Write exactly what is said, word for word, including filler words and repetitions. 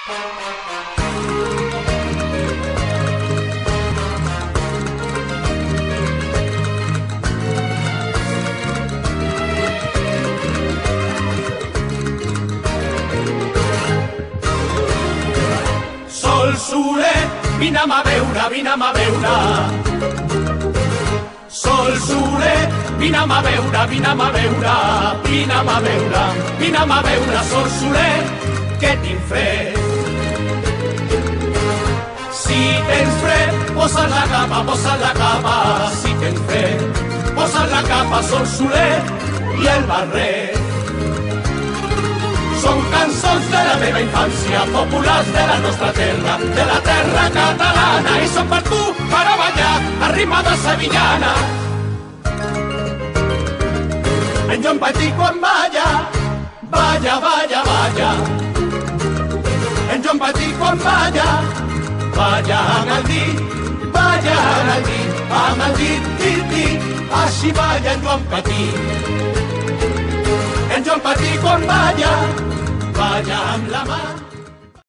Sol soler, vine'm a veure, vine'm a veure. Sol soler, vine'm a veure, vine'm a veure, vine'm a veure, vine'm a veure, sol soler, que tinc fred. Si tens fred, posa't la capa, posa't la capa, si tens fred, posa't la capa, sol soler i el barret. Són cançons de la meva infància, populars de la nostra terra, de la terra catalana, i són per tu, per a ballar, a ritme de sevillana. En Joan Patí quan balla, balla, balla, balla. En Joan Patí quan balla, balla amb el dit, balla amb el dit, amb el dit, dit, dit, així balla en Joan Patí. En Joan Patí quan balla, balla amb la mà.